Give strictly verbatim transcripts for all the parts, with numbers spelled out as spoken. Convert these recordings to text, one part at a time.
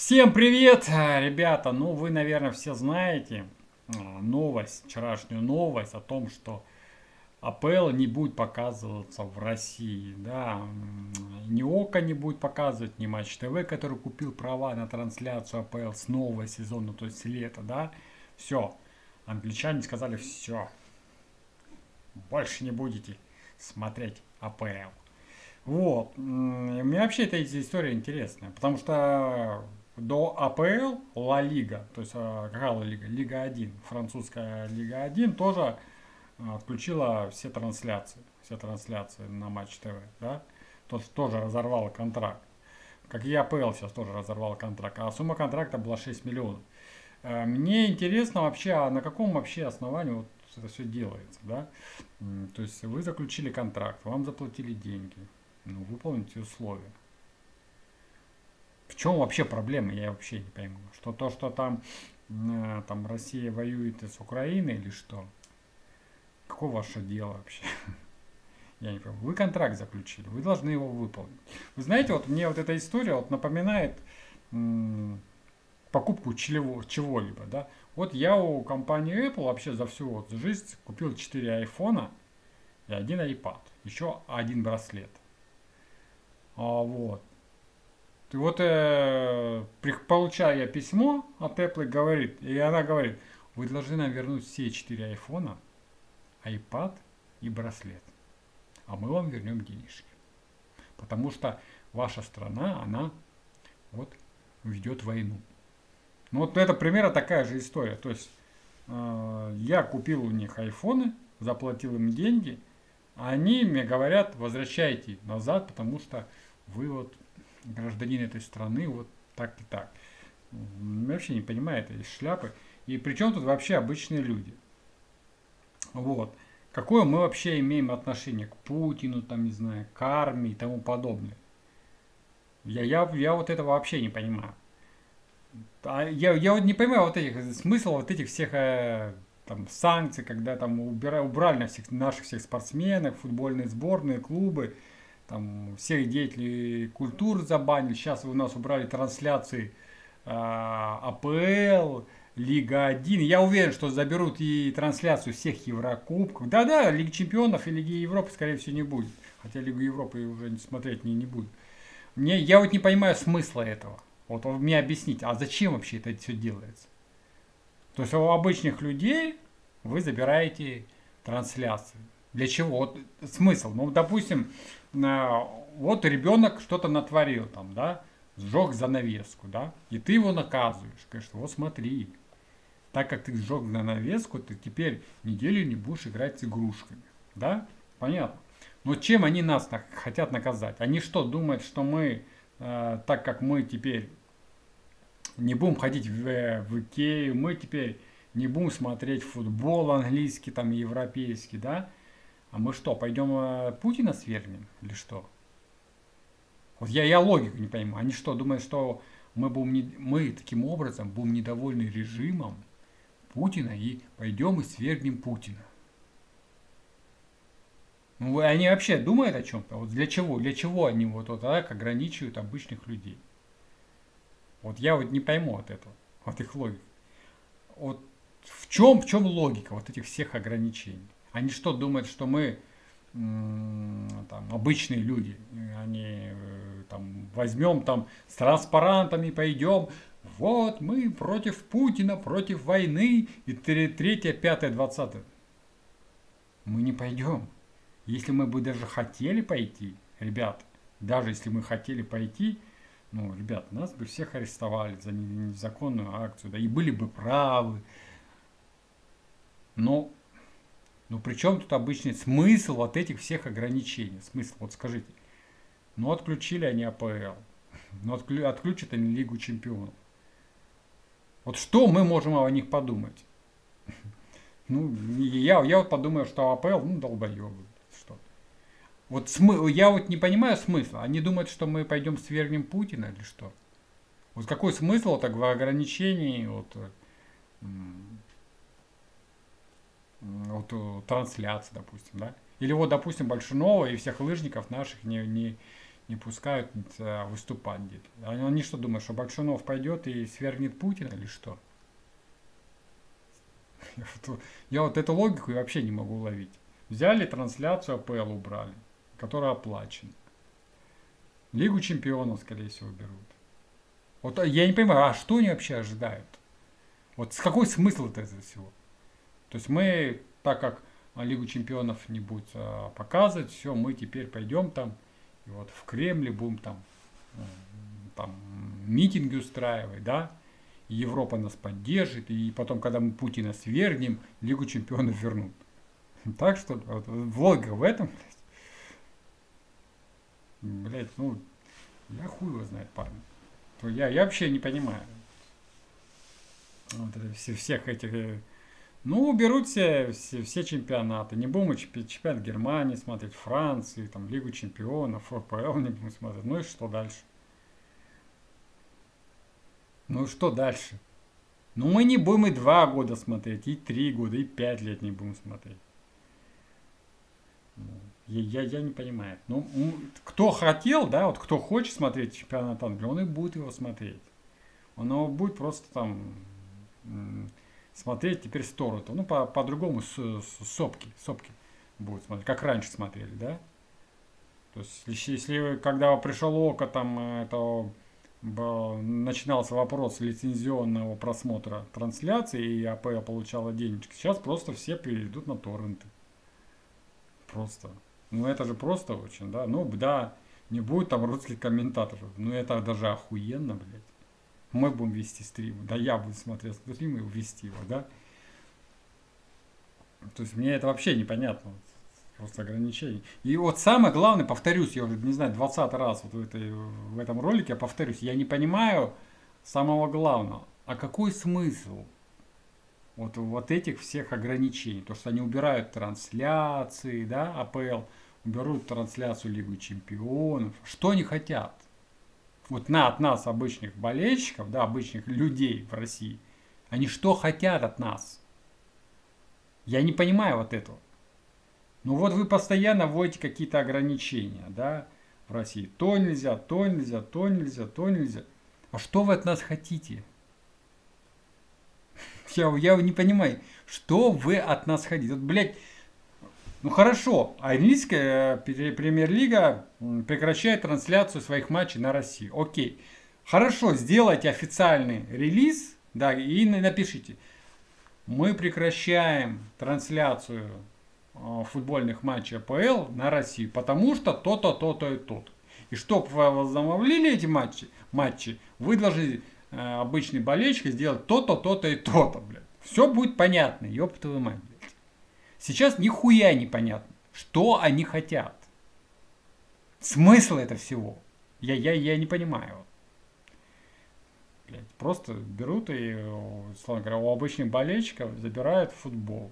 Всем привет, ребята! Ну, вы, наверное, все знаете а, новость, вчерашнюю новость о том, что АПЛ не будет показываться в России. Да, М, ни ОКО не будет показывать, ни Матч ТВ, который купил права на трансляцию АПЛ с нового сезона, то есть с лета, да. Все. Англичане сказали, все, больше не будете смотреть АПЛ. Вот. М, и Мне вообще эта история интересная, потому что до АПЛ Ла Лига, то есть а, какая Ла Лига? Лига один, французская Лига один тоже а, отключила все трансляции, все трансляции на Матч ТВ, да? Тот тоже разорвала контракт. Как и АПЛ сейчас тоже разорвал контракт. А сумма контракта была шесть миллионов. Э, Мне интересно вообще, а на каком вообще основании вот это все делается, да? М, То есть вы заключили контракт, вам заплатили деньги, ну, выполните условия. В чем вообще проблема, я вообще не пойму. Что то, что там, э, там Россия воюет с Украиной или что? Какое ваше дело вообще? Я не понимаю. Вы контракт заключили, вы должны его выполнить. Вы знаете, вот мне вот эта история вот напоминает м, покупку чего- чего-либо, да. Вот я у компании Apple вообще за всю вот жизнь купил четыре айфона и один iPad, еще один браслет. А вот. И вот э, при- получаю я письмо от Apple, говорит, и она говорит, вы должны нам вернуть все четыре айфона, iPad и браслет, а мы вам вернем денежки. Потому что ваша страна, она вот ведет войну. Ну вот это примерно такая же история. То есть э, я купил у них айфоны, заплатил им деньги, а они мне говорят, возвращайте назад, потому что вы вот гражданин этой страны, вот так и так. М, Вообще не понимаю этой шляпы. И причем тут вообще обычные люди. Вот. Какое мы вообще имеем отношение к Путину, там, не знаю, к армии и тому подобное. Я, я, я вот этого вообще не понимаю. А я, я вот не понимаю вот этих смысла вот этих всех э, там санкций, когда там убира, убрали на всех наших всех спортсменов, футбольные сборные, клубы, там всех деятелей культуры забанили. Сейчас у нас убрали трансляции э, АПЛ, Лига один. Я уверен, что заберут и трансляцию всех Еврокубков. Да-да, Лиги Чемпионов и Лиги Европы, скорее всего, не будет. Хотя Лигу Европы уже не смотреть не, не будет. Мне, я вот не понимаю смысла этого. Вот мне объясните, а зачем вообще это все делается? То есть у обычных людей вы забираете трансляции. Для чего? Вот смысл. Ну, допустим, на- вот ребенок что-то натворил там, да, сжег занавеску, да, и ты его наказываешь. Конечно, вот смотри, так как ты сжег занавеску, ты теперь неделю не будешь играть с игрушками, да? Понятно. Но чем они нас так хотят наказать? Они что, думают, что мы, э, так как мы теперь не будем ходить в, э, в Икею, мы теперь не будем смотреть футбол английский, там, европейский, да? А мы что, пойдем э, Путина свергнем или что? Вот я, я логику не понимаю. Они что, думают, что мы, будем не, мы таким образом будем недовольны режимом Путина и пойдем и свергнем Путина? Ну, они вообще думают о чем-то? Вот для чего? Для чего они вот, вот так ограничивают обычных людей? Вот я вот не пойму от этого, от их логики. Вот в чем, в чем логика вот этих всех ограничений? Они что, думают, что мы м, там, обычные люди, они э, там возьмем там с транспарантами пойдем, вот мы против Путина, против войны и третье, пятое, двадцатое. Мы не пойдем. Если мы бы даже хотели пойти, ребят, даже если мы хотели пойти, ну, ребят, нас бы всех арестовали за незаконную акцию, да, и были бы правы. Но, ну при чем тут обычный смысл вот этих всех ограничений? Смысл, вот скажите. Ну, отключили они АПЛ, ну, отклю, отключат они Лигу Чемпионов. Вот что мы можем о них подумать? Ну, я, я вот подумаю, что АПЛ, ну, долбоебы. Что? Вот смы... я вот не понимаю смысла. Они думают, что мы пойдем свергнем Путина или что? Вот какой смысл вот так в ограничении вот, вот трансляции, допустим, да? Или вот, допустим, Большунова и всех лыжников наших не, не, не пускают э, выступать где-то. Они, они что думают, что Бакшунов пойдет и свергнет Путина или что? Я вот эту логику вообще не могу уловить. Взяли трансляцию АПЛ, убрали, которая оплачена. Лигу чемпионов, скорее всего, берут. Вот я не понимаю, а что они вообще ожидают? Вот с какой смысл это всего? То есть мы, так как Лигу чемпионов не будет а, показывать, все, мы теперь пойдем там, и вот в Кремле будем там, там митинги устраивать, да? И Европа нас поддержит, и потом, когда мы Путина свергнем, Лигу чемпионов вернут. Так что, вот, логика в этом, блядь, блядь, ну, я хуй его знает, парни. Я, я вообще не понимаю. Вот это все, всех этих... Ну, уберут все, все, все чемпионаты. Не будем чемпионат Германии смотреть, Франции, там, Лигу чемпионов, АПЛ не будем смотреть. Ну и что дальше? Ну и что дальше? Ну мы не будем и два года смотреть, и три года, и пять лет не будем смотреть. Я, я, я не понимаю. Ну, кто хотел, да, вот кто хочет смотреть чемпионат Англии, он и будет его смотреть. Он его будет просто там смотреть теперь сторону. Ну, по- по-другому с, с- сопки, сопки будут смотреть, как раньше смотрели, да? То есть, если, если когда пришел Око, там это б- начинался вопрос лицензионного просмотра трансляции, и АПЛ получала денежки, сейчас просто все перейдут на торренты. Просто. Ну, это же просто очень, да? Ну, да, не будет там русских комментаторов. Ну, это даже охуенно, блядь. Мы будем вести стрим. Да, я буду смотреть стрим и вести его, да? То есть, мне это вообще непонятно. Просто ограничение. И вот самое главное, повторюсь, я уже, не знаю, двадцатый раз вот в, этой, в этом ролике, я повторюсь, я не понимаю самого главного. А какой смысл вот, вот этих всех ограничений? То, что они убирают трансляции, да, АПЛ, уберут трансляцию Лиги чемпионов. Что они хотят? Вот на, от нас, обычных болельщиков, да, обычных людей в России, они что хотят от нас? Я не понимаю вот этого. Ну вот вы постоянно вводите какие-то ограничения, да, в России. То нельзя, то нельзя, то нельзя, то нельзя. А что вы от нас хотите? Я, я не понимаю, что вы от нас хотите. Вот, блядь, ну хорошо, английская премьер-лига прекращает трансляцию своих матчей на России. Окей. Хорошо, сделайте официальный релиз, да, и напишите. Мы прекращаем трансляцию футбольных матчей АПЛ на Россию, потому что то-то, то-то и то-то. И чтобы вы возобновили эти матчи, матчи, вы должны э, обычный болельщик сделать то-то, то-то и то-то, блядь. Все будет понятно, ёб твою мать, блядь. Сейчас нихуя не понятно, что они хотят. Смысл это всего. Я, я, я не понимаю. Блядь, просто берут и, словно говоря, у обычных болельщиков забирают футбол.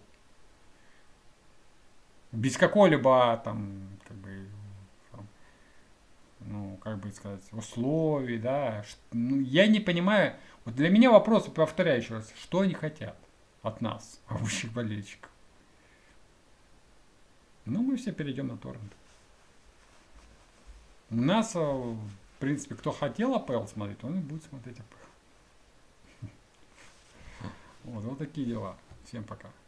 Без какой-либо там, как бы, там, ну, как бы сказать, условий, да. Ну, я не понимаю. Вот для меня вопрос, повторяю еще раз, что они хотят от нас, обычных болельщиков. Ну, мы все перейдем на торрент. У нас, в принципе, кто хотел АПЛ смотреть, он и будет смотреть АПЛ. Вот, вот такие дела. Всем пока.